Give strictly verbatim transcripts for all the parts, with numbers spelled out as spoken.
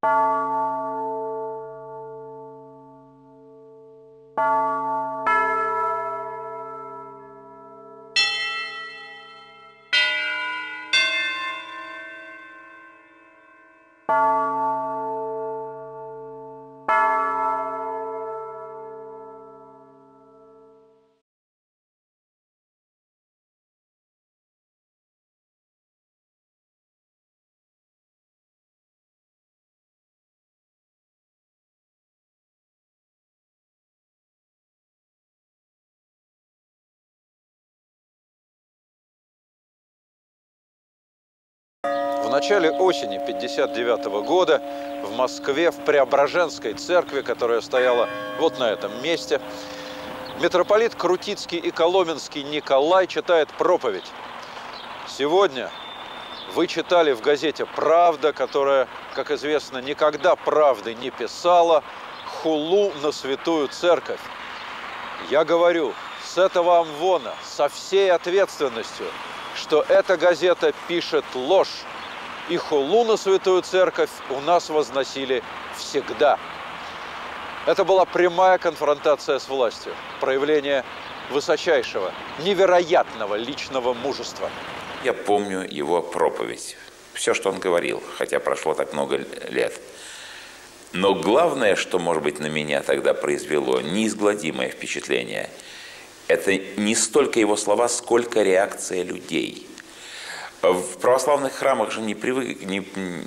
В начале осени пятьдесят девятого года в Москве, в Преображенской церкви, которая стояла вот на этом месте, митрополит Крутицкий и Коломенский Николай читает проповедь. Сегодня вы читали в газете «Правда», которая, как известно, никогда правды не писала, хулу на святую церковь. Я говорю с этого амвона, со всей ответственностью, что эта газета пишет ложь. И хулу на святую церковь у нас возносили всегда. Это была прямая конфронтация с властью, проявление высочайшего, невероятного личного мужества. Я помню его проповедь, все, что он говорил, хотя прошло так много лет. Но главное, что, может быть, на меня тогда произвело неизгладимое впечатление, это не столько его слова, сколько реакция людей. В православных храмах же не, привык, не,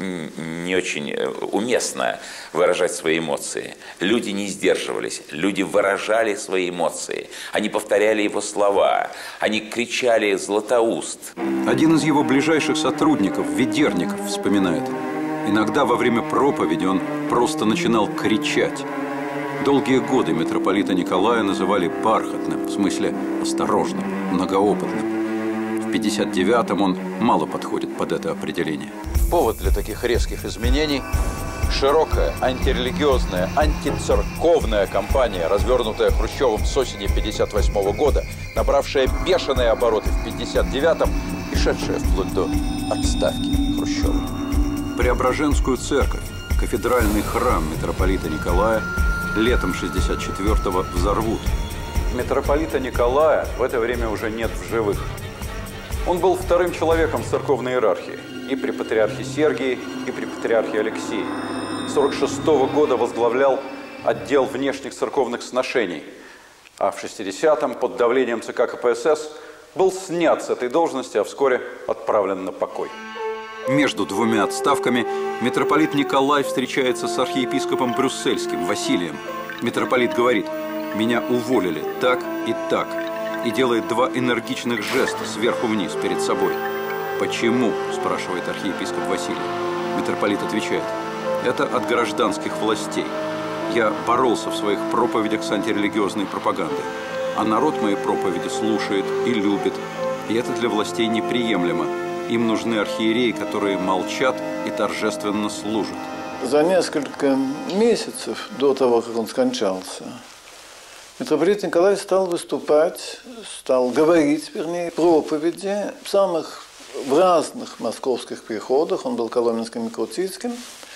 не очень уместно выражать свои эмоции. Люди не сдерживались, люди выражали свои эмоции. Они повторяли его слова, они кричали «Златоуст». Один из его ближайших сотрудников, Ведерников, вспоминает. Иногда во время проповеди он просто начинал кричать. Долгие годы митрополита Николая называли бархатным, в смысле осторожным, многоопытным. В пятьдесят девятом он мало подходит под это определение. Повод для таких резких изменений – широкая антирелигиозная, антицерковная кампания, развернутая Хрущевым с осени пятьдесят восьмого года, набравшая бешеные обороты в пятьдесят девятом и шедшая вплоть до отставки Хрущева. Преображенскую церковь, кафедральный храм митрополита Николая, летом шестьдесят четвёртого взорвут. Митрополита Николая в это время уже нет в живых. Он был вторым человеком в церковной иерархии и при патриархе Сергии, и при патриархе Алексии. С сорок шестого года возглавлял отдел внешних церковных сношений, а в шестидесятом под давлением ЦК КПСС был снят с этой должности, а вскоре отправлен на покой. Между двумя отставками митрополит Николай встречается с архиепископом брюссельским Василием. Митрополит говорит: «Меня уволили так и так», и делает два энергичных жеста сверху вниз перед собой. «Почему?» – спрашивает архиепископ Василий. Митрополит отвечает: «Это от гражданских властей. Я боролся в своих проповедях с антирелигиозной пропагандой, а народ мои проповеди слушает и любит, и это для властей неприемлемо. Им нужны архиереи, которые молчат и торжественно служат». За несколько месяцев до того, как он скончался, митрополит Николай стал выступать, стал говорить, вернее, проповеди в самых в разных московских приходах. Он был коломенским и крутицким.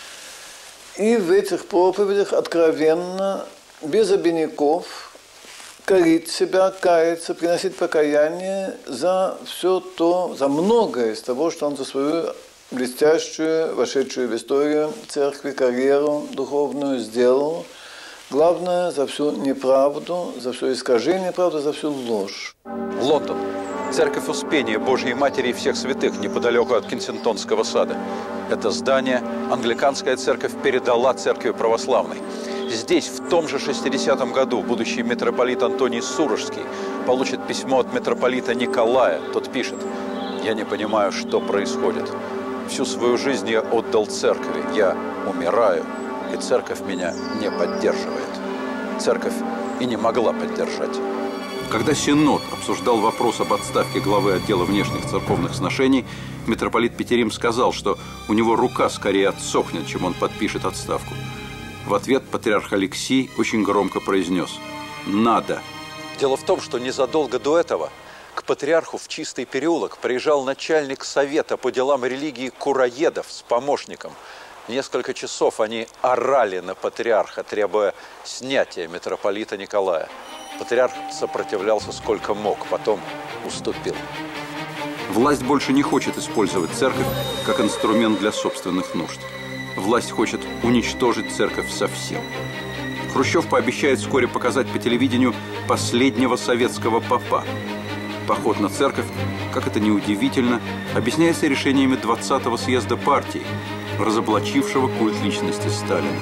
И в этих проповедях откровенно, без обиняков, корить себя, каяться, приносить покаяние за все то, за многое из того, что он за свою блестящую, вошедшую в историю церкви карьеру духовную сделал. Главное, за всю неправду, за все искажение правды, за всю ложь. Лондон. Церковь Успения Божьей Матери и всех святых неподалеку от Кенсингтонского сада. Это здание англиканская церковь передала церкви православной. Здесь в том же шестидесятом году будущий митрополит Антоний Сурожский получит письмо от митрополита Николая. Тот пишет: «Я не понимаю, что происходит. Всю свою жизнь я отдал церкви. Я умираю, и церковь меня не поддерживает». Церковь и не могла поддержать. Когда Синод обсуждал вопрос об отставке главы отдела внешних церковных сношений, митрополит Петерим сказал, что у него рука скорее отсохнет, чем он подпишет отставку. В ответ патриарх Алексий очень громко произнес: «Надо». Дело в том, что незадолго до этого к патриарху в Чистый переулок приезжал начальник совета по делам религии Кураедов с помощником. Несколько часов они орали на патриарха, требуя снятия митрополита Николая. Патриарх сопротивлялся сколько мог, потом уступил. Власть больше не хочет использовать церковь как инструмент для собственных нужд. Власть хочет уничтожить церковь совсем. Хрущев пообещает вскоре показать по телевидению последнего советского попа. Поход на церковь, как это ни удивительно, объясняется решениями двадцатого съезда партии, разоблачившего культ личности Сталина.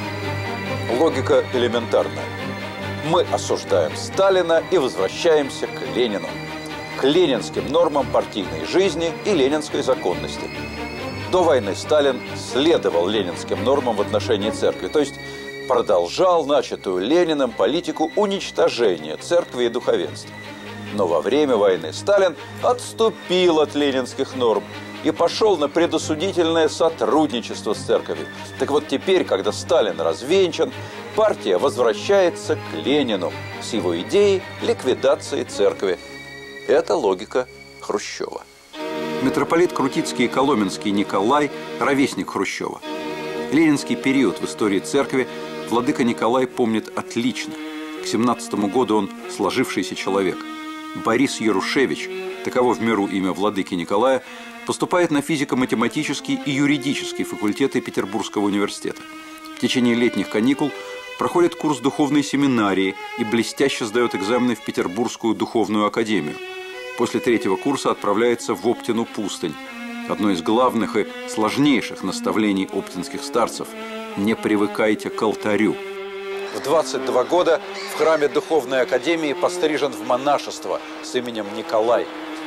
Логика элементарная. Мы осуждаем Сталина и возвращаемся к Ленину, к ленинским нормам партийной жизни и ленинской законности. До войны Сталин следовал ленинским нормам в отношении церкви, то есть продолжал начатую Лениным политику уничтожения церкви и духовенства. Но во время войны Сталин отступил от ленинских норм и пошел на предосудительное сотрудничество с церковью. Так вот теперь, когда Сталин развенчан, партия возвращается к Ленину с его идеей ликвидации церкви. Это логика Хрущева. Митрополит Крутицкий и Коломенский Николай – ровесник Хрущева. Ленинский период в истории церкви владыка Николай помнит отлично. К семнадцатому году он сложившийся человек. Борис Ярушевич, таково в миру имя владыки Николая, поступает на физико-математический и юридический факультеты Петербургского университета. В течение летних каникул проходит курс духовной семинарии и блестяще сдает экзамены в Петербургскую духовную академию. После третьего курса отправляется в Оптину пустынь. Одно из главных и сложнейших наставлений оптинских старцев – не привыкайте к алтарю. В двадцать два года в храме Духовной Академии пострижен в монашество с именем Николай.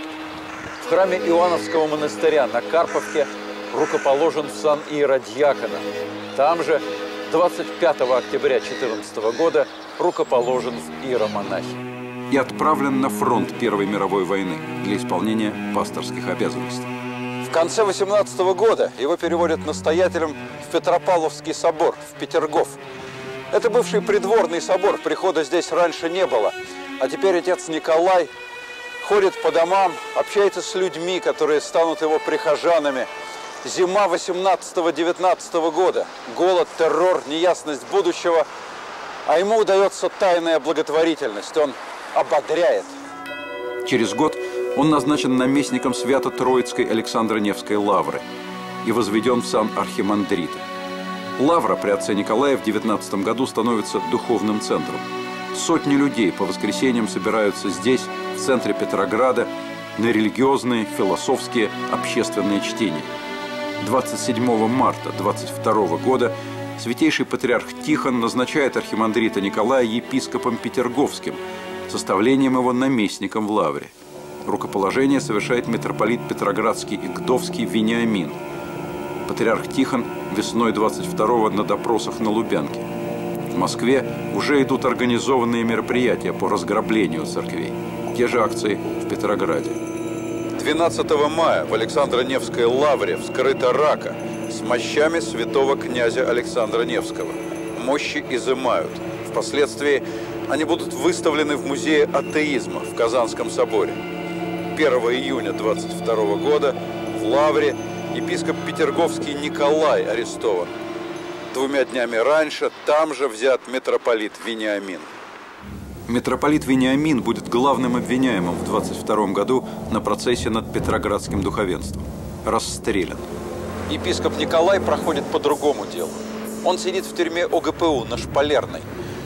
В храме Иоанновского монастыря на Карповке рукоположен в сан иеродьякона. Там же двадцать пятого октября две тысячи четырнадцатого года рукоположен в иеромонахи. И отправлен на фронт Первой мировой войны для исполнения пасторских обязанностей. В конце восемнадцатого года его переводят настоятелем в Петропавловский собор, в Петергоф. Это бывший придворный собор, прихода здесь раньше не было. А теперь отец Николай ходит по домам, общается с людьми, которые станут его прихожанами. Зима восемнадцатого-девятнадцатого года, голод, террор, неясность будущего. А ему удается тайная благотворительность, он ободряет. Через год он назначен наместником Свято-Троицкой Александро-Невской лавры и возведен в сан архимандрита. Лавра при отце Николае в девятнадцатом году становится духовным центром. Сотни людей по воскресеньям собираются здесь, в центре Петрограда, на религиозные, философские, общественные чтения. двадцать седьмого марта двадцать второго года святейший патриарх Тихон назначает архимандрита Николая епископом Петерговским, составлением его наместником в лавре. Рукоположение совершает митрополит Петроградский и Гдовский Вениамин. Патриарх Тихон весной двадцать второго на допросах на Лубянке. В Москве уже идут организованные мероприятия по разграблению церквей. Те же акции в Петрограде. двенадцатого мая в Александро-Невской лавре вскрыта рака с мощами святого князя Александра Невского. Мощи изымают. Впоследствии они будут выставлены в музее атеизма в Казанском соборе. первого июня двадцать второго года в лавре епископ Петерговский Николай арестован. Двумя днями раньше там же взят митрополит Вениамин. Митрополит Вениамин будет главным обвиняемым в двадцать втором году на процессе над петроградским духовенством. Расстрелян. Епископ Николай проходит по другому делу. Он сидит в тюрьме О Г П У на Шпалерной.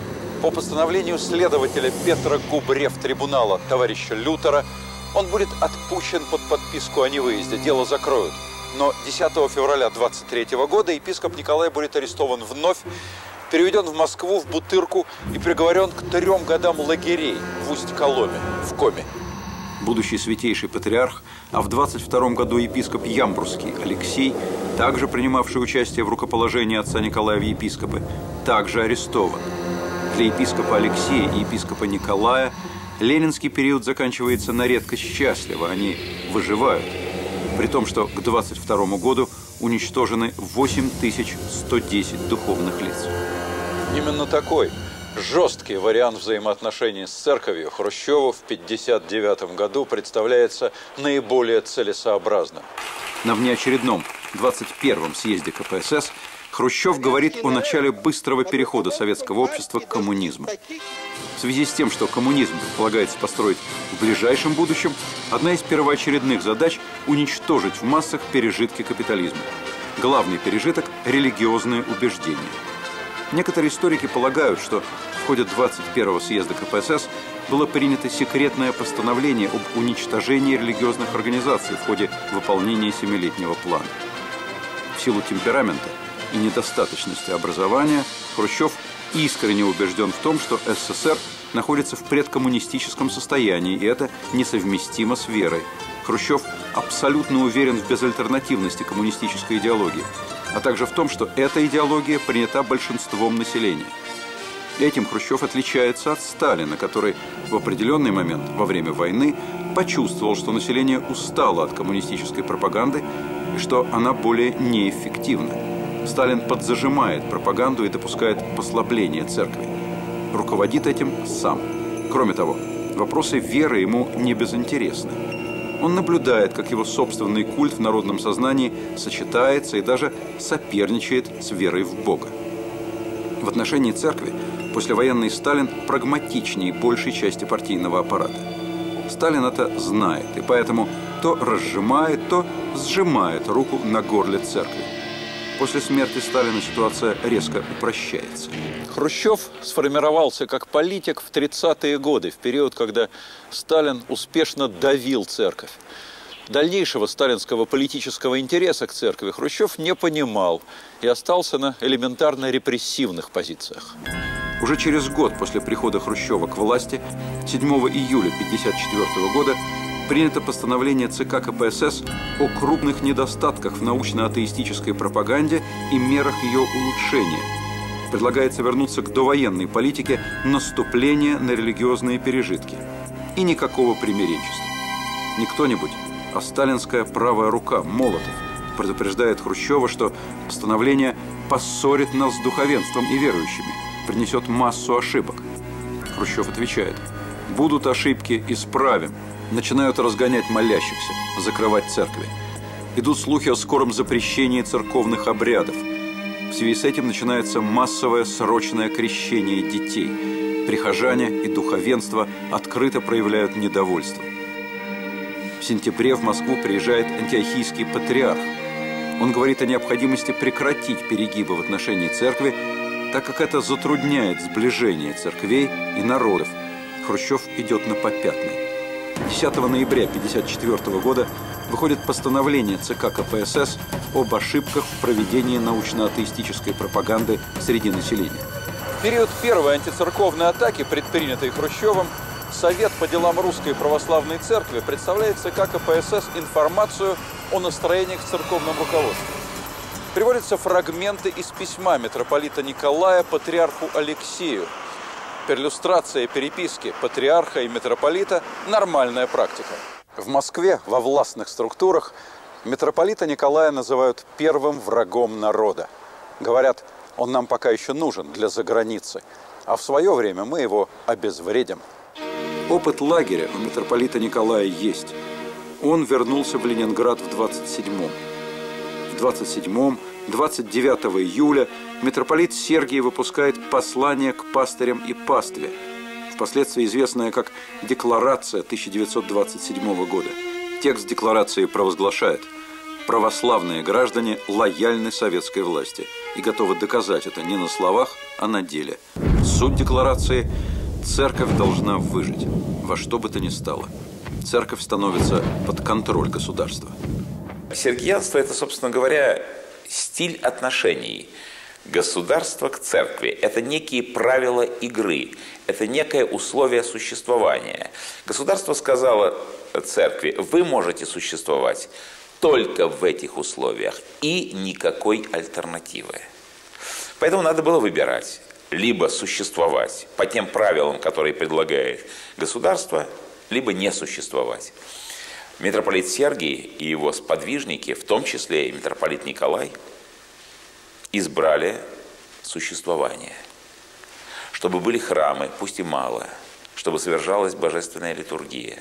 По постановлению следователя Петра Губрев трибунала товарища Лютера он будет отпущен под подписку о невыезде, дело закроют. Но десятого февраля двадцать третьего года епископ Николай будет арестован вновь, переведен в Москву, в Бутырку и приговорен к трем годам лагерей в Усть-Коломе, в Коме. Будущий святейший патриарх, а в двадцать втором году епископ Ямбурский Алексей, также принимавший участие в рукоположении отца Николая в епископы, также арестован. Для епископа Алексея и епископа Николая ленинский период заканчивается на редкость счастливо, они выживают. При том, что к двадцать второму году уничтожены восемь тысяч сто десять духовных лиц. Именно такой жесткий вариант взаимоотношений с церковью Хрущеву в пятьдесят девятом году представляется наиболее целесообразным. На внеочередном двадцать первом съезде К П С С Хрущев говорит о начале быстрого перехода советского общества к коммунизму. В связи с тем, что коммунизм предполагается построить в ближайшем будущем, одна из первоочередных задач – уничтожить в массах пережитки капитализма. Главный пережиток – религиозные убеждения. Некоторые историки полагают, что в ходе двадцать первого съезда ка пэ эс эс было принято секретное постановление об уничтожении религиозных организаций в ходе выполнения семилетнего плана. В силу темперамента и недостаточности образования Хрущев искренне убежден в том, что эс эс эс эр находится в предкоммунистическом состоянии, и это несовместимо с верой. Хрущев абсолютно уверен в безальтернативности коммунистической идеологии, а также в том, что эта идеология принята большинством населения. Этим Хрущев отличается от Сталина, который в определенный момент во время войны почувствовал, что население устало от коммунистической пропаганды и что она более неэффективна. Сталин подзажимает пропаганду и допускает послабление церкви. Руководит этим сам. Кроме того, вопросы веры ему не безинтересны. Он наблюдает, как его собственный культ в народном сознании сочетается и даже соперничает с верой в Бога. В отношении церкви послевоенный Сталин прагматичнее большей части партийного аппарата. Сталин это знает, и поэтому то разжимает, то сжимает руку на горле церкви. После смерти Сталина ситуация резко упрощается. Хрущев сформировался как политик в тридцатые годы, в период, когда Сталин успешно давил церковь. Дальнейшего сталинского политического интереса к церкви Хрущев не понимал и остался на элементарно репрессивных позициях. Уже через год после прихода Хрущева к власти, седьмого июля тысяча девятьсот пятьдесят четвёртого года, принято постановление ЦК ка пэ эс эс о крупных недостатках в научно-атеистической пропаганде и мерах ее улучшения. Предлагается вернуться к довоенной политике наступления на религиозные пережитки. И никакого примиренчества. Не кто-нибудь, а сталинская правая рука, Молотов, предупреждает Хрущева, что постановление поссорит нас с духовенством и верующими, принесет массу ошибок. Хрущев отвечает: будут ошибки, исправим. Начинают разгонять молящихся, закрывать церкви. Идут слухи о скором запрещении церковных обрядов. В связи с этим начинается массовое срочное крещение детей. Прихожане и духовенство открыто проявляют недовольство. В сентябре в Москву приезжает антиохийский патриарх. Он говорит о необходимости прекратить перегибы в отношении церкви, так как это затрудняет сближение церквей и народов. Хрущев идет на попятный. десятого ноября тысяча девятьсот пятьдесят четвёртого года выходит постановление ЦК ка пэ эс эс об ошибках в проведении научно-атеистической пропаганды среди населения. В период первой антицерковной атаки, предпринятой Хрущевым, Совет по делам Русской Православной Церкви представляет ЦК ка пэ эс эс информацию о настроениях в церковном руководстве. Приводятся фрагменты из письма митрополита Николая патриарху Алексею. Перлюстрация переписки патриарха и митрополита – нормальная практика. В Москве во властных структурах митрополита Николая называют первым врагом народа. Говорят, он нам пока еще нужен для заграницы, а в свое время мы его обезвредим. Опыт лагеря у митрополита Николая есть. Он вернулся в Ленинград в двадцать седьмом. В двадцать седьмом, двадцать девятого июля митрополит Сергий выпускает послание к пастырям и пастве, впоследствии известное как «Декларация» тысяча девятьсот двадцать седьмого года. Текст декларации провозглашает: православные граждане лояльны советской власти и готовы доказать это не на словах, а на деле. Суть декларации – церковь должна выжить во что бы то ни стало. Церковь становится под контроль государства. Сергиянство – это, собственно говоря, стиль отношений государства к церкви. Это некие правила игры, это некое условие существования. Государство сказало церкви: вы можете существовать только в этих условиях и никакой альтернативы. Поэтому надо было выбирать: либо существовать по тем правилам, которые предлагает государство, либо не существовать. Митрополит Сергий и его сподвижники, в том числе и митрополит Николай, избрали существование. Чтобы были храмы, пусть и мало, чтобы совершалась божественная литургия,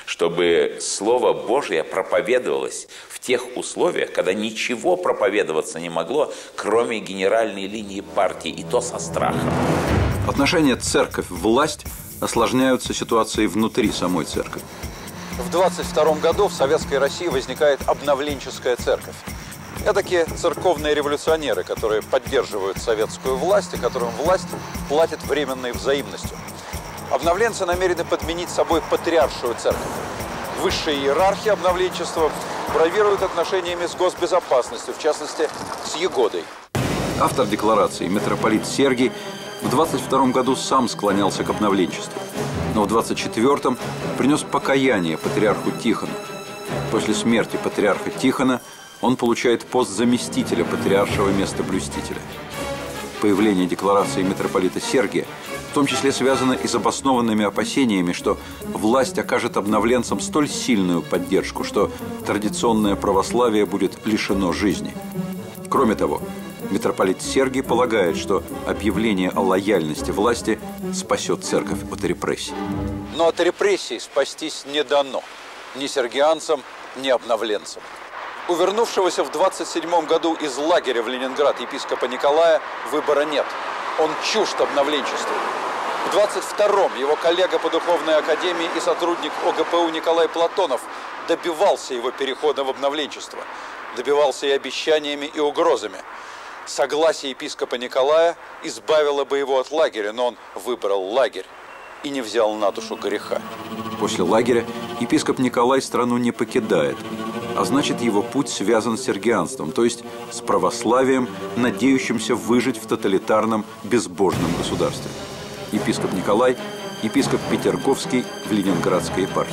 чтобы Слово Божие проповедовалось в тех условиях, когда ничего проповедоваться не могло, кроме генеральной линии партии, и то со страхом. Отношения церковь-власть осложняются ситуацией внутри самой церкви. В двадцать втором году в Советской России возникает обновленческая церковь. Это такие церковные революционеры, которые поддерживают советскую власть и которым власть платит временной взаимностью. Обновленцы намерены подменить собой патриаршую церковь. Высшая иерархия обновленчества бравирует отношениями с госбезопасностью, в частности, с Егодой. Автор декларации, митрополит Сергий, в двадцать втором году сам склонялся к обновленчеству, но в двадцать четвёртом принес покаяние патриарху Тихону. После смерти патриарха Тихона он получает пост заместителя патриаршего местоблюстителя. Появление декларации митрополита Сергия в том числе связано и с обоснованными опасениями, что власть окажет обновленцам столь сильную поддержку, что традиционное православие будет лишено жизни. Кроме того, митрополит Сергий полагает, что объявление о лояльности власти спасет церковь от репрессий. Но от репрессий спастись не дано ни сергианцам, ни обновленцам. У вернувшегося в двадцать седьмом году из лагеря в Ленинград епископа Николая выбора нет. Он чужд обновленчеству. В двадцать втором его коллега по духовной академии и сотрудник О Г П У Николай Платонов добивался его перехода в обновленчество. Добивался и обещаниями, и угрозами. Согласие епископа Николая избавило бы его от лагеря, но он выбрал лагерь и не взял на душу греха. После лагеря епископ Николай страну не покидает, а значит, его путь связан с сергианством, то есть с православием, надеющимся выжить в тоталитарном безбожном государстве. Епископ Николай – епископ Петерговский в Ленинградской епархии.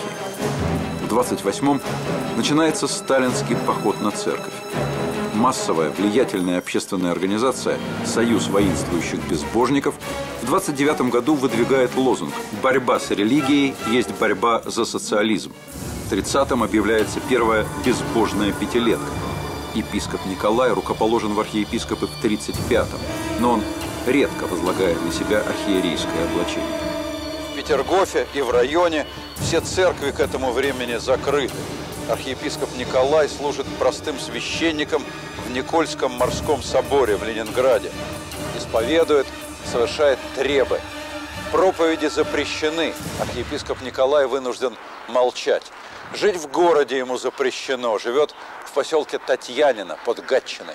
В двадцать восьмом начинается сталинский поход на церковь. Массовая, влиятельная общественная организация «Союз воинствующих безбожников» в двадцать девятом году выдвигает лозунг «Борьба с религией есть борьба за социализм». В тридцатом объявляется первая безбожная пятилетка. Епископ Николай рукоположен в архиепископы в тридцать пятом, но он редко возлагает на себя архиерейское облачение. В Петергофе и в районе все церкви к этому времени закрыты. Архиепископ Николай служит простым священником в Никольском морском соборе в Ленинграде. Исповедует, совершает требы. Проповеди запрещены. Архиепископ Николай вынужден молчать. Жить в городе ему запрещено. Живет в поселке Татьянино под Гатчиной.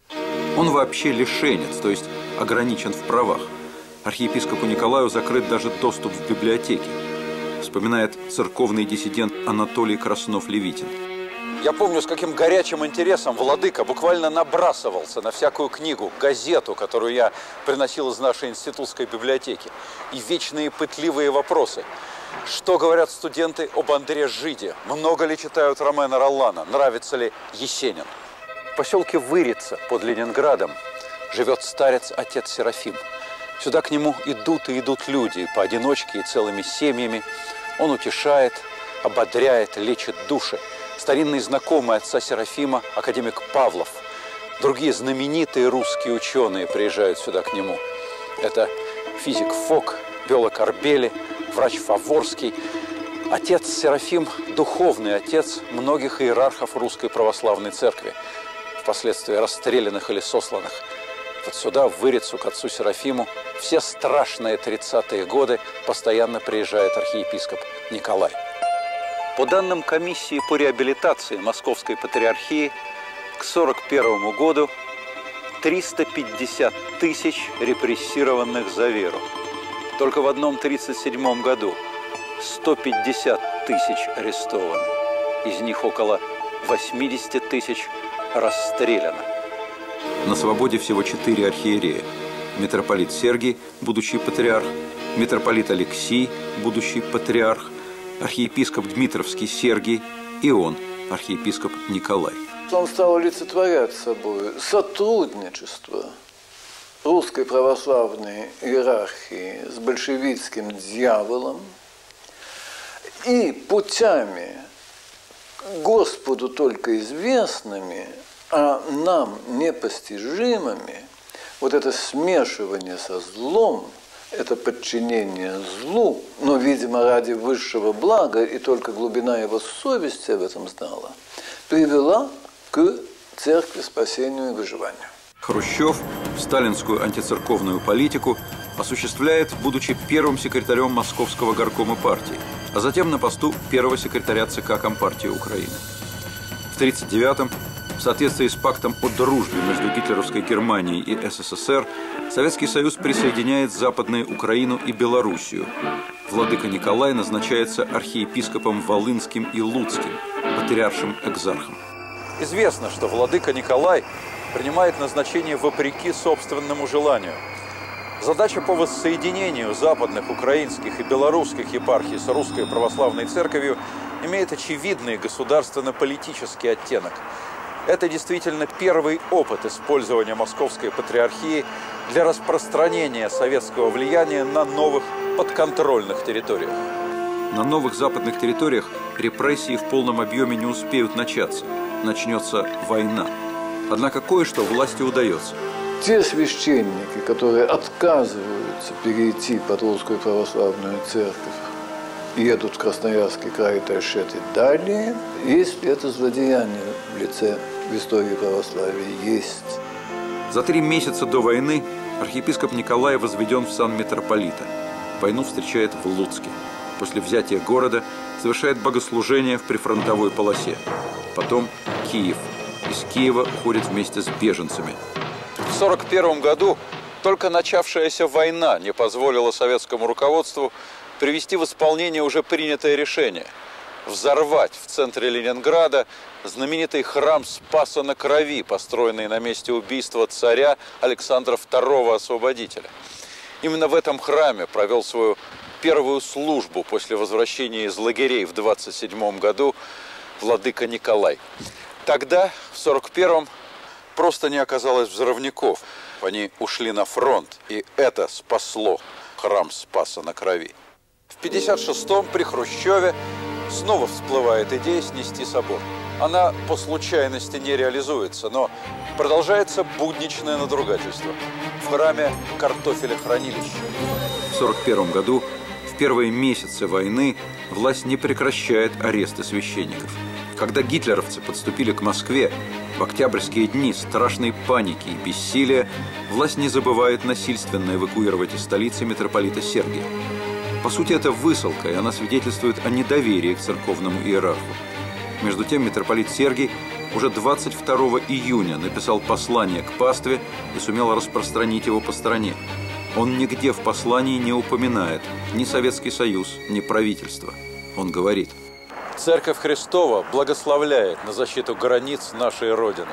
Он вообще лишенец, то есть ограничен в правах. Архиепископу Николаю закрыт даже доступ в библиотеки, вспоминает церковный диссидент Анатолий Краснов-Левитин. Я помню, с каким горячим интересом владыка буквально набрасывался на всякую книгу, газету, которую я приносил из нашей институтской библиотеки. И вечные пытливые вопросы. Что говорят студенты об Андре Жиде? Много ли читают Ромена Роллана? Нравится ли Есенин? В поселке Вырица под Ленинградом живет старец отец Серафим. Сюда к нему идут и идут люди, поодиночке и целыми семьями. Он утешает, ободряет, лечит души. Старинный знакомый отца Серафима, академик Павлов. Другие знаменитые русские ученые приезжают сюда к нему. Это физик Фок, биолог Арбели, врач Фаворский. Отец Серафим – духовный отец многих иерархов Русской Православной Церкви, впоследствии расстрелянных или сосланных. Вот сюда, в Вырицу, к отцу Серафиму, все страшные тридцатые годы постоянно приезжает архиепископ Николай. По данным комиссии по реабилитации Московской Патриархии, к сорок первому году триста пятьдесят тысяч репрессированных за веру. Только в одном тридцать седьмом году сто пятьдесят тысяч арестованы. Из них около восьмидесяти тысяч расстреляно. На свободе всего четыре архиерея. Митрополит Сергий, будущий патриарх, митрополит Алексий, будущий патриарх, архиепископ Дмитровский Сергий и он, архиепископ Николай. Он стал олицетворять собой сотрудничество русской православной иерархии с большевистским дьяволом и путями Господу только известными, а нам непостижимыми, вот это смешивание со злом это подчинение злу, но, видимо, ради высшего блага, и только глубина его совести об этом знала, привела к церкви, спасению и выживанию. Хрущев сталинскую антицерковную политику осуществляет, будучи первым секретарем Московского горкома партии, а затем на посту первого секретаря ЦК Компартии Украины. В тысяча девятьсот тридцать девятом, в соответствии с пактом о дружбе между гитлеровской Германией и СССР, Советский Союз присоединяет Западную Украину и Белоруссию. Владыка Николай назначается архиепископом Волынским и Луцким, патриаршим экзархом. Известно, что владыка Николай принимает назначение вопреки собственному желанию. Задача по воссоединению западных, украинских и белорусских епархий с Русской Православной Церковью имеет очевидный государственно-политический оттенок. Это действительно первый опыт использования Московской Патриархии для распространения советского влияния на новых подконтрольных территориях. На новых западных территориях репрессии в полном объеме не успеют начаться. Начнется война. Однако кое-что власти удается. Те священники, которые отказываются перейти под Русскую Православную Церковь, едут в Красноярский край и Тайшет и далее, если это злодеяние в лице в истории православия есть. За три месяца до войны архиепископ Николай возведен в сан митрополита. Войну встречает в Луцке. После взятия города совершает богослужение в прифронтовой полосе. Потом Киев. Из Киева уходит вместе с беженцами. В сорок первом году только начавшаяся война не позволила советскому руководству привести в исполнение уже принятое решение – взорвать в центре Ленинграда знаменитый храм Спаса на Крови, построенный на месте убийства царя Александра второго Освободителя. Именно в этом храме провел свою первую службу после возвращения из лагерей в двадцать седьмом году владыка Николай. Тогда, в сорок первом, просто не оказалось взрывников. Они ушли на фронт, и это спасло храм Спаса на Крови. В пятьдесят шестом при Хрущеве снова всплывает идея снести собор. Она по случайности не реализуется, но продолжается будничное надругательство в храме картофелехранилища. В сорок первом году, в первые месяцы войны, власть не прекращает аресты священников. Когда гитлеровцы подступили к Москве, в октябрьские дни страшной паники и бессилия, власть не забывает насильственно эвакуировать из столицы митрополита Сергия. По сути, это высылка, и она свидетельствует о недоверии к церковному иерарху. Между тем, митрополит Сергий уже двадцать второго июня написал послание к пастве и сумел распространить его по стране. Он нигде в послании не упоминает ни Советский Союз, ни правительство. Он говорит: Церковь Христова благословляет на защиту границ нашей Родины.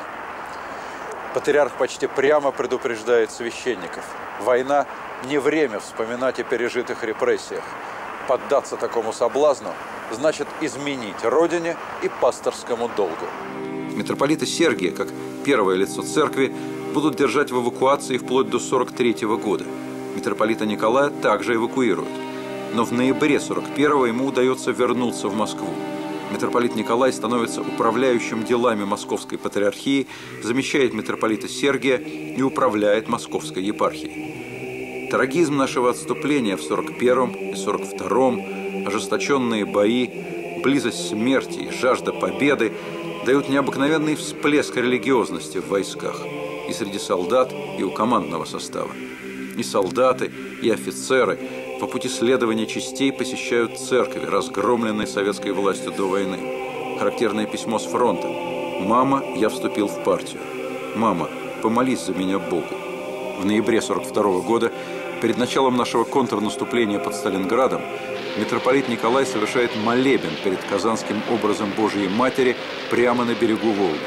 Патриарх почти прямо предупреждает священников. Война – не время вспоминать о пережитых репрессиях. Поддаться такому соблазну значит изменить Родине и пасторскому долгу. Митрополита Сергия, как первое лицо церкви, будут держать в эвакуации вплоть до сорок третьего года. Митрополита Николая также эвакуируют. Но в ноябре сорок первого ему удается вернуться в Москву. Митрополит Николай становится управляющим делами Московской Патриархии, замещает митрополита Сергия и управляет Московской епархией. Трагизм нашего отступления в сорок первом и сорок втором, ожесточенные бои, близость смерти и жажда победы дают необыкновенный всплеск религиозности в войсках и среди солдат, и у командного состава. И солдаты, и офицеры по пути следования частей посещают церкви, разгромленные советской властью до войны. Характерное письмо с фронта: «Мама, я вступил в партию. Мама, помолись за меня Богу». В ноябре сорок второго года, перед началом нашего контрнаступления под Сталинградом, митрополит Николай совершает молебен перед Казанским образом Божией Матери прямо на берегу Волги.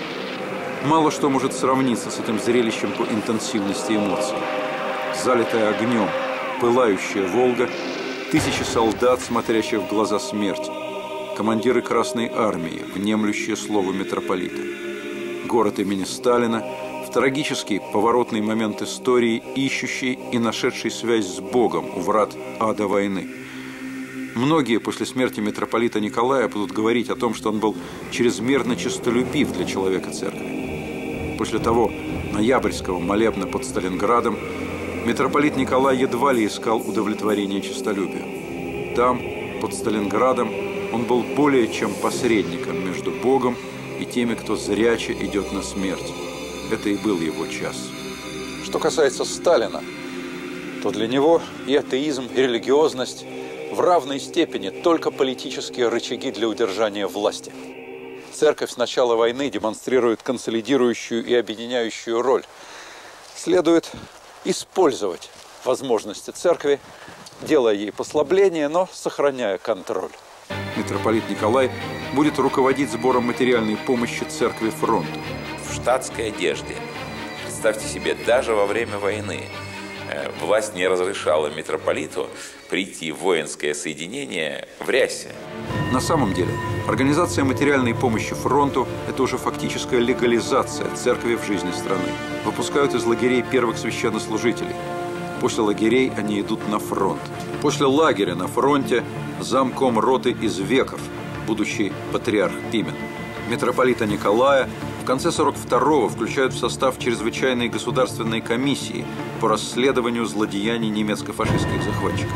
Мало что может сравниться с этим зрелищем по интенсивности эмоций. Залитая огнем, пылающая Волга, тысячи солдат, смотрящих в глаза смерти, командиры Красной Армии, внемлющие слову митрополита. Город имени Сталина в трагический поворотный момент истории, ищущий и нашедший связь с Богом у врат ада войны. Многие после смерти митрополита Николая будут говорить о том, что он был чрезмерно честолюбив для человека церкви. После того ноябрьского молебна под Сталинградом Митрополит Николай едва ли искал удовлетворения честолюбию. Там, под Сталинградом, он был более чем посредником между Богом и теми, кто зряче идет на смерть. Это и был его час. Что касается Сталина, то для него и атеизм, и религиозность в равной степени только политические рычаги для удержания власти. Церковь с начала войны демонстрирует консолидирующую и объединяющую роль. Следует использовать возможности церкви, делая ей послабление, но сохраняя контроль. Митрополит Николай будет руководить сбором материальной помощи церкви фронту. В штатской одежде. Представьте себе, даже во время войны власть не разрешала митрополиту прийти в воинское соединение в рясе. На самом деле, организация материальной помощи фронту – это уже фактическая легализация церкви в жизни страны. Выпускают из лагерей первых священнослужителей. После лагерей они идут на фронт. После лагеря на фронте замком роты из Веков, будущий патриарх Пимен. Митрополита Николая в конце сорок второго включают в состав чрезвычайной государственной комиссии по расследованию злодеяний немецко-фашистских захватчиков.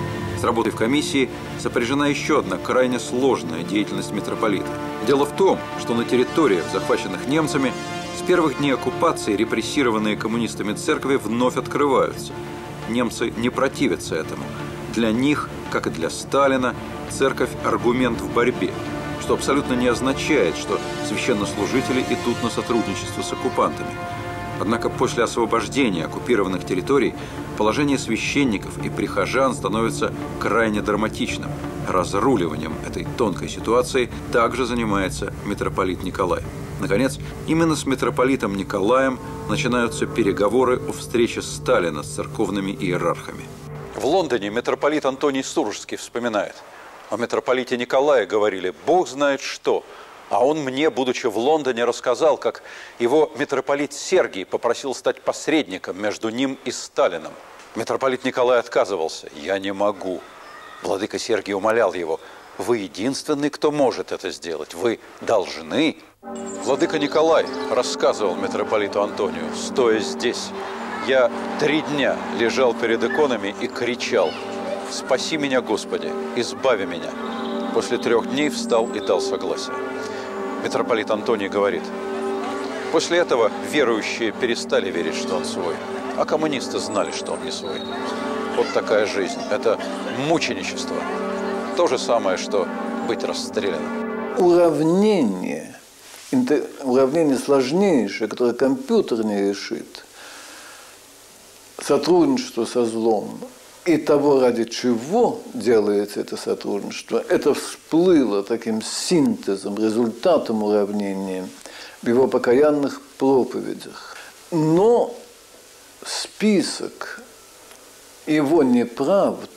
С работой в комиссии сопряжена еще одна крайне сложная деятельность митрополита. Дело в том, что на территориях, захваченных немцами, с первых дней оккупации репрессированные коммунистами церкви вновь открываются. Немцы не противятся этому. Для них, как и для Сталина, церковь – аргумент в борьбе, что абсолютно не означает, что священнослужители идут на сотрудничество с оккупантами. Однако после освобождения оккупированных территорий положение священников и прихожан становится крайне драматичным. Разруливанием этой тонкой ситуации также занимается митрополит Николай. Наконец, именно с митрополитом Николаем начинаются переговоры о встрече Сталина с церковными иерархами. В Лондоне митрополит Антоний Сурожский вспоминает: о митрополите Николае говорили «Бог знает что». А он мне, будучи в Лондоне, рассказал, как его митрополит Сергий попросил стать посредником между ним и Сталином. Митрополит Николай отказывался. «Я не могу». Владыка Сергий умолял его: «Вы единственный, кто может это сделать. Вы должны». Владыка Николай рассказывал митрополиту Антонию: «Стоя здесь, я три дня лежал перед иконами и кричал: „Спаси меня, Господи, избави меня“. После трех дней встал и дал согласие». Митрополит Антоний говорит: после этого верующие перестали верить, что он свой, а коммунисты знали, что он не свой. Вот такая жизнь. Это мученичество. То же самое, что быть расстрелянным. Уравнение, уравнение сложнейшее, которое компьютер не решит, сотрудничество со злом, и того, ради чего делается это сотрудничество, это всплыло таким синтезом, результатом уравнения в его покаянных проповедях. Но список его неправд,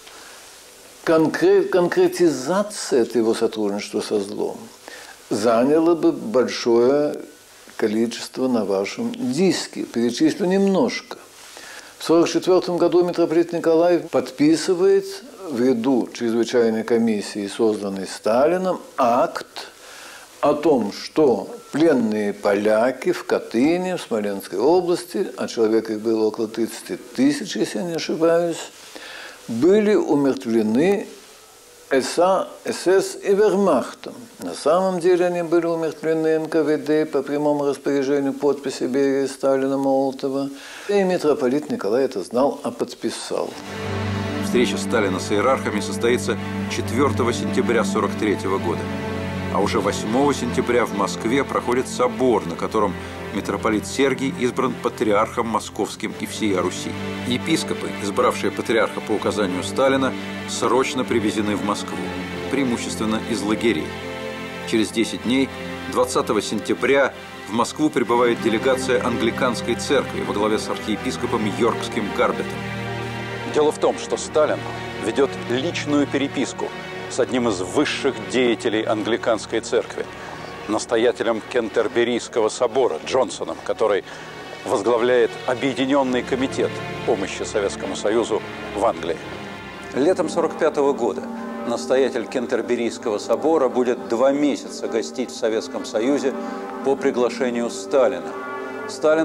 конкрет, конкретизация этого сотрудничества со злом заняла бы большое количество на вашем диске. Перечислю немножко. В сорок четвёртом году митрополит Николай подписывает в ряду чрезвычайной комиссии, созданной Сталином, акт о том, что пленные поляки в Катыни, в Смоленской области, а человек их было около тридцати тысяч, если я не ошибаюсь, были умертвлены эс а, эс эс и вермахтом. На самом деле они были умертвлены эн ка вэ дэ по прямому распоряжению, подписи Берии, Сталина, Молотова. И митрополит Николай это знал, а подписал. Встреча Сталина с иерархами состоится четвёртого сентября сорок третьего года. А уже восьмого сентября в Москве проходит собор, на котором митрополит Сергий избран патриархом московским и всея Руси. Епископы, избравшие патриарха по указанию Сталина, срочно привезены в Москву, преимущественно из лагерей. Через десять дней, двадцатого сентября, в Москву прибывает делегация англиканской церкви во главе с архиепископом Йоркским Гарбетом. Дело в том, что Сталин ведет личную переписку с одним из высших деятелей англиканской церкви, настоятелем Кентерберийского собора Джонсоном, который возглавляет Объединенный комитет помощи Советскому Союзу в Англии. Летом сорок пятого года настоятель Кентерберийского собора будет два месяца гостить в Советском Союзе по приглашению Сталина. Сталин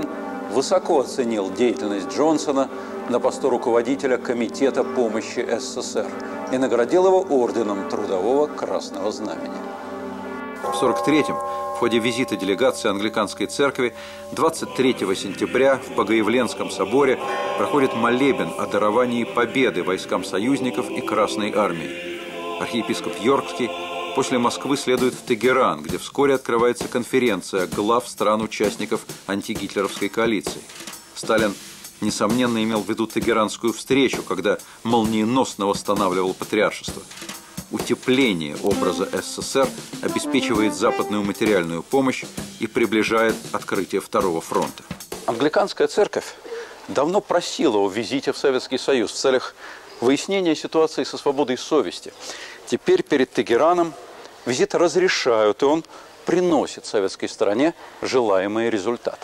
высоко оценил деятельность Джонсона на посту руководителя Комитета помощи СССР и наградил его орденом Трудового Красного Знамени. В сорок третьем в ходе визита делегации Англиканской церкви двадцать третьего сентября в Богоявленском соборе проходит молебен о даровании победы войскам союзников и Красной армии. Архиепископ Йоркский после Москвы следует в Тегеран, где вскоре открывается конференция глав стран-участников антигитлеровской коалиции. Сталин, несомненно, имел в виду Тегеранскую встречу, когда молниеносно восстанавливал патриаршество. Утепление образа СССР обеспечивает западную материальную помощь и приближает открытие Второго фронта. Англиканская церковь давно просила о визите в Советский Союз в целях выяснения ситуации со свободой совести. Теперь перед Тегераном визит разрешают, и он приносит советской стороне желаемые результаты.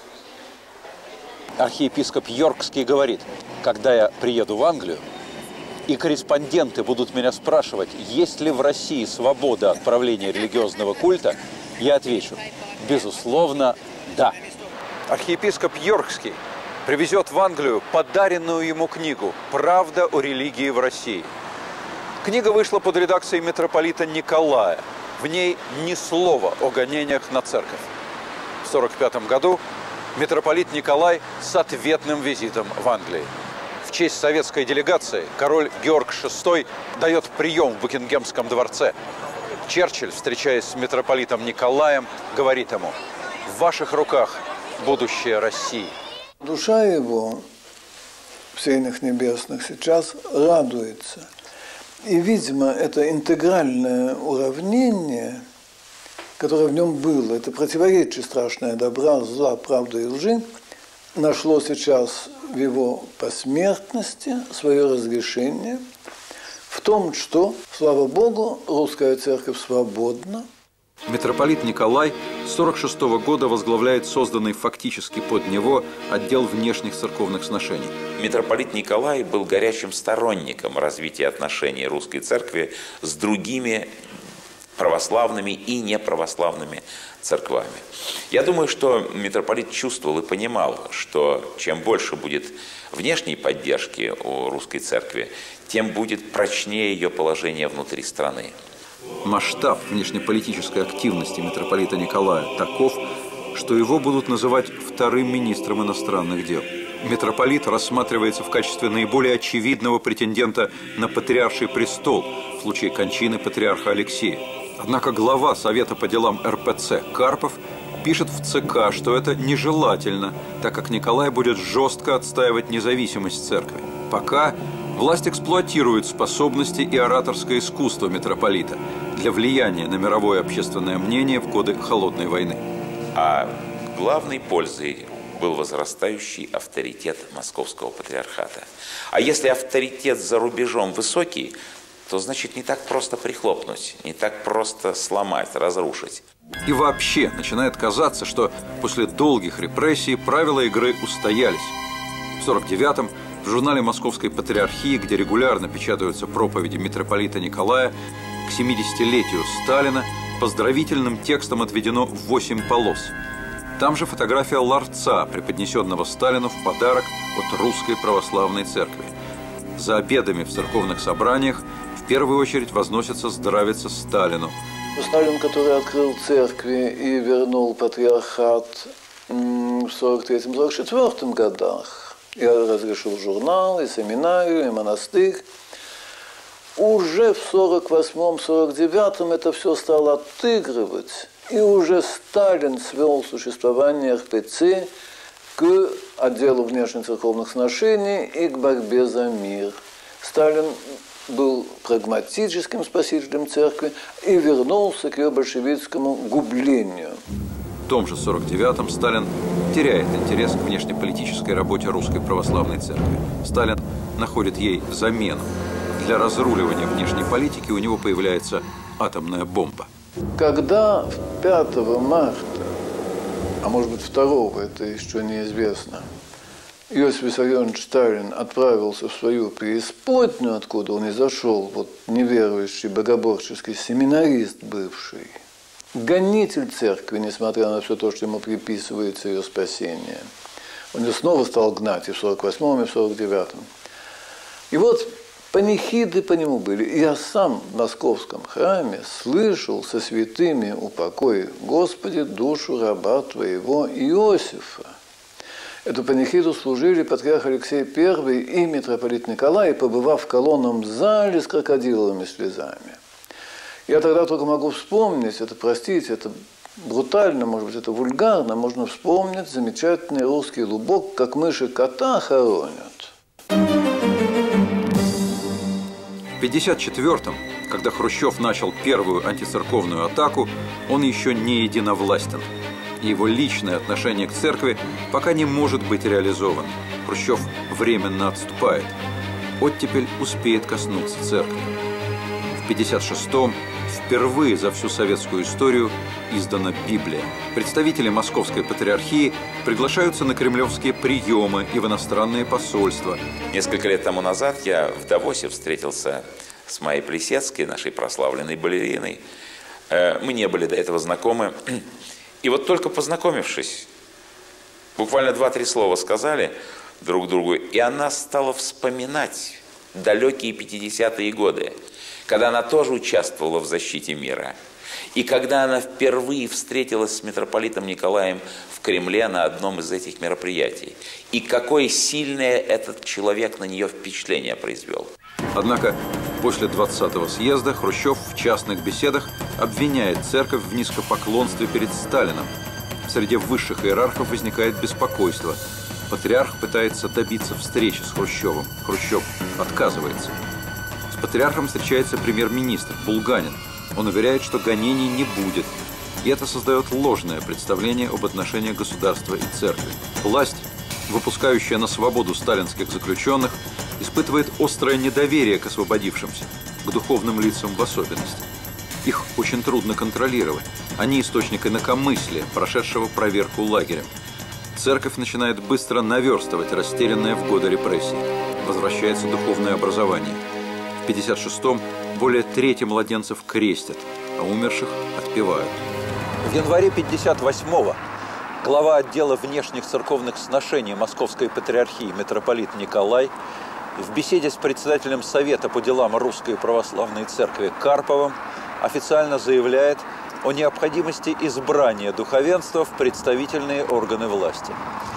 Архиепископ Йоркский говорит: когда я приеду в Англию, и корреспонденты будут меня спрашивать, есть ли в России свобода от правления религиозного культа, я отвечу: безусловно, да. Архиепископ Йоркский привезет в Англию подаренную ему книгу «Правда о религии в России». Книга вышла под редакцией митрополита Николая. В ней ни слова о гонениях на церковь. В сорок пятом году митрополит Николай с ответным визитом в Англии. В честь советской делегации король Георг шестой дает прием в Букингемском дворце. Черчилль, встречаясь с митрополитом Николаем, говорит ему: «В ваших руках будущее России». Душа его в сенях небесных сейчас радуется. И, видимо, это интегральное уравнение, которое в нем было, это противоречие страшное добра, зла, правды и лжи, нашло сейчас в его посмертности свое разрешение в том, что, слава Богу, русская церковь свободна. Митрополит Николай с сорок шестого года возглавляет созданный фактически под него отдел внешних церковных сношений. Митрополит Николай был горячим сторонником развития отношений русской церкви с другими православными и неправославными церквами. Я думаю, что митрополит чувствовал и понимал, что чем больше будет внешней поддержки у русской церкви, тем будет прочнее ее положение внутри страны. Масштаб внешнеполитической активности митрополита Николая таков, что его будут называть вторым министром иностранных дел. Митрополит рассматривается в качестве наиболее очевидного претендента на патриарший престол в случае кончины патриарха Алексея. Однако глава Совета по делам эр пэ цэ Карпов пишет в цэ ка, что это нежелательно, так как Николай будет жестко отстаивать независимость церкви. Пока власть эксплуатирует способности и ораторское искусство митрополита для влияния на мировое общественное мнение в годы Холодной войны. А главной пользой был возрастающий авторитет Московского патриархата. А если авторитет за рубежом высокий, то значит не так просто прихлопнуть, не так просто сломать, разрушить. И вообще начинает казаться, что после долгих репрессий правила игры устоялись. В сорок девятом в журнале Московской патриархии, где регулярно печатаются проповеди митрополита Николая, к семидесятилетию Сталина поздравительным текстом отведено восемь полос. Там же фотография ларца, преподнесенного Сталину в подарок от Русской Православной Церкви. За обедами в церковных собраниях в первую очередь возносятся здравица Сталину. Сталин, который открыл церкви и вернул патриархат в сорок третьем — сорок четвёртом годах, и разрешил журнал, и семинарию, и монастырь, уже в сорок восьмом — сорок девятом это все стало отыгрывать. И уже Сталин свел существование эр пэ цэ к отделу внешних церковных сношений и к борьбе за мир. Сталин был прагматическим спасителем церкви и вернулся к ее большевистскому гублению. В том же сорок девятом Сталин теряет интерес к внешнеполитической работе Русской Православной Церкви. Сталин находит ей замену. Для разруливания внешней политики у него появляется атомная бомба. Когда пятого марта, а может быть второго, это еще неизвестно, Иосиф Виссарионович Сталин отправился в свою преисподнюю, откуда он и зашел, вот неверующий, богоборческий семинарист бывший, гонитель церкви, несмотря на все то, что ему приписывается ее спасение, Он ее снова стал гнать и в сорок восьмом, и в сорок девятом. И вот панихиды по нему были. И я сам в московском храме слышал со святыми «Упокой, Господи, душу раба Твоего Иосифа». Эту панихиду служили патриарх Алексей Первый и митрополит Николай, побывав в колонном зале с крокодиловыми слезами. Я тогда только могу вспомнить, это, простите, это брутально, может быть, это вульгарно, можно вспомнить замечательный русский лубок, как мыши кота хоронят. В пятьдесят четвёртом, когда Хрущев начал первую антицерковную атаку, он еще не единовластен. И его личное отношение к церкви пока не может быть реализован. Хрущев временно отступает. Оттепель успеет коснуться церкви. В пятьдесят шестом впервые за всю советскую историю издана Библия. Представители Московской патриархии приглашаются на кремлевские приемы и в иностранные посольства. Несколько лет тому назад я в Давосе встретился с Майей Плесецкой, нашей прославленной балериной. Мы не были до этого знакомы. И вот только познакомившись, буквально два-три слова сказали друг другу, и она стала вспоминать далекие пятидесятые годы, когда она тоже участвовала в защите мира. И когда она впервые встретилась с митрополитом Николаем в Кремле на одном из этих мероприятий. И какое сильное этот человек на нее впечатление произвел. Однако после двадцатого съезда Хрущев в частных беседах обвиняет церковь в низкопоклонстве перед Сталином. Среди высших иерархов возникает беспокойство. Патриарх пытается добиться встречи с Хрущевым. Хрущев отказывается. С патриархом встречается премьер-министр Булганин. Он уверяет, что гонений не будет. И это создает ложное представление об отношениях государства и церкви. Власть, выпускающая на свободу сталинских заключенных, испытывает острое недоверие к освободившимся, к духовным лицам в особенности. Их очень трудно контролировать. Они источник инакомыслия, прошедшего проверку лагерем. Церковь начинает быстро наверстывать растерянное в годы репрессий. Возвращается духовное образование. В пятьдесят шестом более трети младенцев крестят, а умерших отпевают. В январе пятьдесят восьмого глава отдела внешних церковных сношений Московской патриархии митрополит Николай в беседе с председателем Совета по делам Русской Православной Церкви Карповым официально заявляет о необходимости избрания духовенства в представительные органы власти.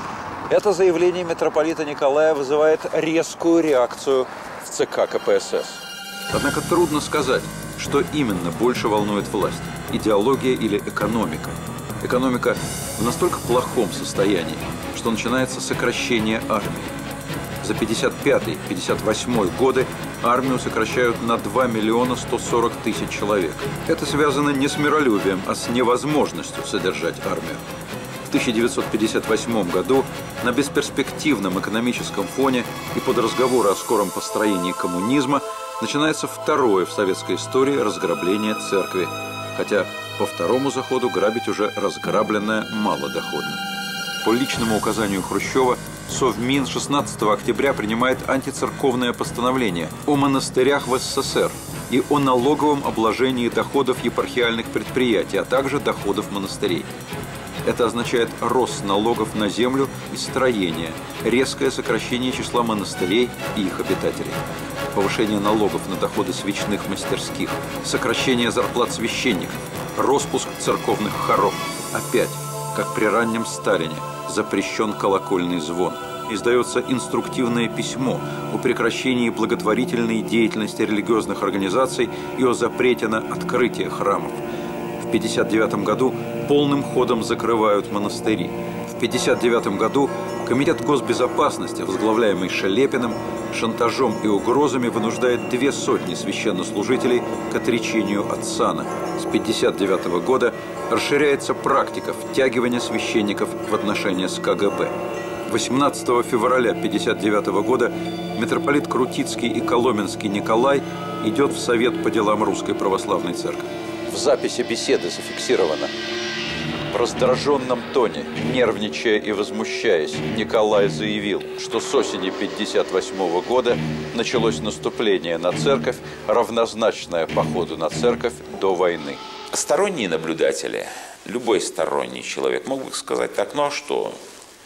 Это заявление митрополита Николая вызывает резкую реакцию в ЦК ка пэ эс эс. Однако трудно сказать, что именно больше волнует власть – идеология или экономика. Экономика в настолько плохом состоянии, что начинается сокращение армии. За пятьдесят пятый — пятьдесят восьмой годы армию сокращают на два миллиона сто сорок тысяч человек. Это связано не с миролюбием, а с невозможностью содержать армию. В тысяча девятьсот пятьдесят восьмом году на бесперспективном экономическом фоне и под разговоры о скором построении коммунизма начинается второе в советской истории разграбление церкви, хотя по второму заходу грабить уже разграбленное малодоходно. По личному указанию Хрущева Совмин шестнадцатого октября принимает антицерковное постановление о монастырях в эс эс эс эр и о налоговом обложении доходов епархиальных предприятий, а также доходов монастырей. Это означает рост налогов на землю и строение, резкое сокращение числа монастырей и их обитателей, повышение налогов на доходы свечных мастерских, сокращение зарплат священников, распуск церковных хоров. Опять, как при раннем Сталине, запрещен колокольный звон. Издается инструктивное письмо о прекращении благотворительной деятельности религиозных организаций и о запрете на открытие храмов. В пятьдесят девятом году полным ходом закрывают монастыри. В пятьдесят девятом году Комитет госбезопасности, возглавляемый Шелепиным, шантажом и угрозами вынуждает две сотни священнослужителей к отречению от сана. С пятьдесят девятого года расширяется практика втягивания священников в отношения с ка гэ бэ. восемнадцатого февраля пятьдесят девятого года митрополит Крутицкий и Коломенский Николай идет в Совет по делам Русской Православной Церкви. В записи беседы зафиксировано: в раздраженном тоне, нервничая и возмущаясь, Николай заявил, что с осени пятьдесят восьмого года началось наступление на церковь, равнозначное походу на церковь до войны. Сторонние наблюдатели, любой сторонний человек мог бы сказать так, ну а что? В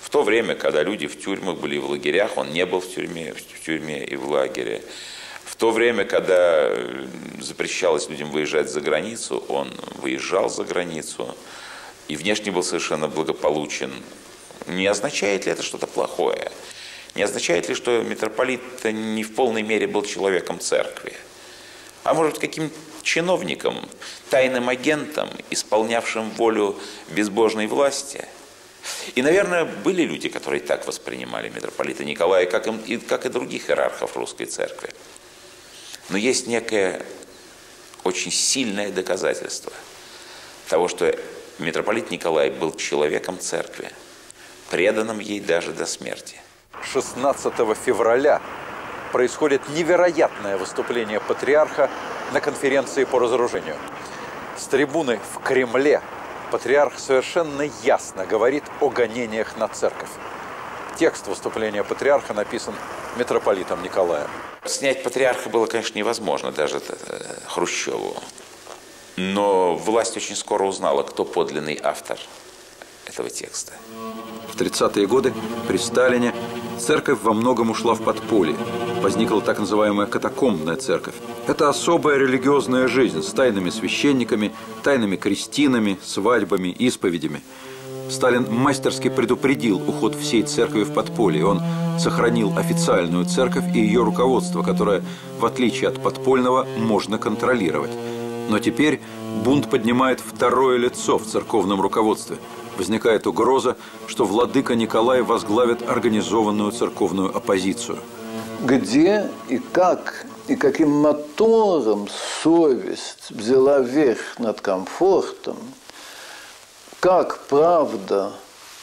то время, когда люди в тюрьмах были, в лагерях, он не был в тюрьме, в тюрьме и в лагере. В то время, когда запрещалось людям выезжать за границу, он выезжал за границу и внешне был совершенно благополучен. Не означает ли это что-то плохое? Не означает ли, что митрополит не в полной мере был человеком церкви? А может, каким-то чиновником, тайным агентом, исполнявшим волю безбожной власти? И, наверное, были люди, которые так воспринимали митрополита Николая, как и, как и других иерархов русской церкви. Но есть некое очень сильное доказательство того, что митрополит Николай был человеком церкви, преданным ей даже до смерти. шестнадцатого февраля происходит невероятное выступление патриарха на конференции по разоружению. С трибуны в Кремле патриарх совершенно ясно говорит о гонениях на церковь. Текст выступления патриарха написан митрополитом Николаем. Снять патриарха было, конечно, невозможно, даже Хрущеву. Но власть очень скоро узнала, кто подлинный автор этого текста. В тридцатые годы при Сталине церковь во многом ушла в подполье. Возникла так называемая катакомбная церковь. Это особая религиозная жизнь с тайными священниками, тайными крестинами, свадьбами, исповедями. Сталин мастерски предупредил уход всей церкви в подполье. Он сохранил официальную церковь и ее руководство, которое, в отличие от подпольного, можно контролировать. Но теперь бунт поднимает второе лицо в церковном руководстве. Возникает угроза, что владыка Николай возглавит организованную церковную оппозицию. Где и как, и каким мотором совесть взяла верх над комфортом, как правда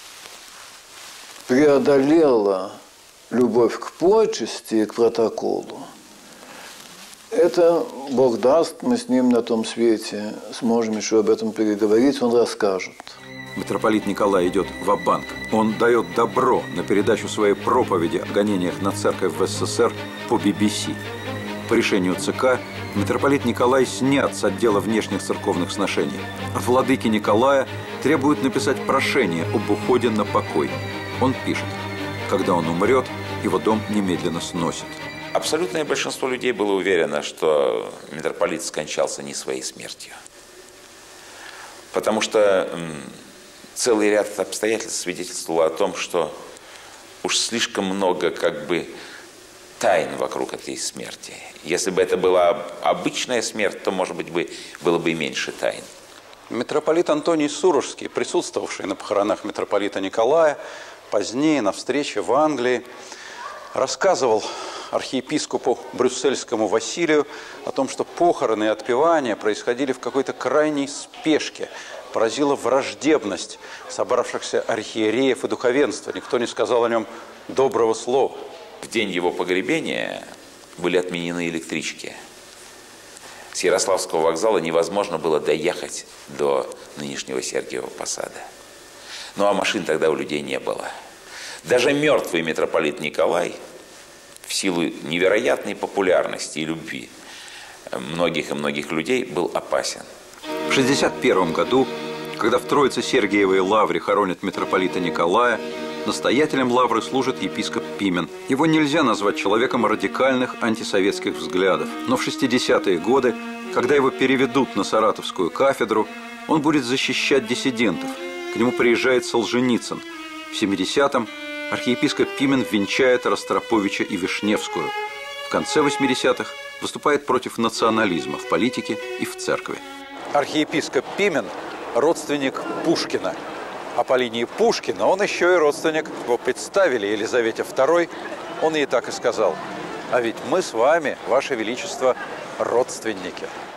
преодолела любовь к почести и к протоколу, это Бог даст, мы с ним на том свете сможем еще об этом переговорить, он расскажет. Митрополит Николай идет ва-банк. Он дает добро на передачу своей проповеди о гонениях на церковь в СССР по би би си. По решению ЦК митрополит Николай снят с отдела внешних церковных сношений. От владыки Николая требуют написать прошение об уходе на покой. Он пишет: когда он умрет, его дом немедленно сносит. Абсолютное большинство людей было уверено, что митрополит скончался не своей смертью. Потому что целый ряд обстоятельств свидетельствовал о том, что уж слишком много как бы тайн вокруг этой смерти. Если бы это была обычная смерть, то, может быть, бы, было бы и меньше тайн. Митрополит Антоний Сурожский, присутствовавший на похоронах митрополита Николая, позднее на встрече в Англии, рассказывал архиепископу брюссельскому Василию о том, что похороны и отпевания происходили в какой-то крайней спешке. Поразила враждебность собравшихся архиереев и духовенства. Никто не сказал о нем доброго слова. В день его погребения были отменены электрички. С Ярославского вокзала невозможно было доехать до нынешнего Сергиева Посада. Ну а машин тогда у людей не было. Даже мертвый митрополит Николай, в силу невероятной популярности и любви многих и многих людей, был опасен. В шестьдесят первом году, когда в Троице-Сергиевой лавре хоронят митрополита Николая, настоятелем лавры служит епископ Пимен. Его нельзя назвать человеком радикальных антисоветских взглядов. Но в шестидесятые годы, когда его переведут на Саратовскую кафедру, он будет защищать диссидентов. К нему приезжает Солженицын. В семидесятом архиепископ Пимен венчает Ростроповича и Вишневскую. В конце восьмидесятых выступает против национализма в политике и в церкви. Архиепископ Пимен – родственник Пушкина. А по линии Пушкина он еще и родственник. Его представили Елизавете второй, он ей так и сказал: а ведь мы с вами, Ваше Величество, родственники.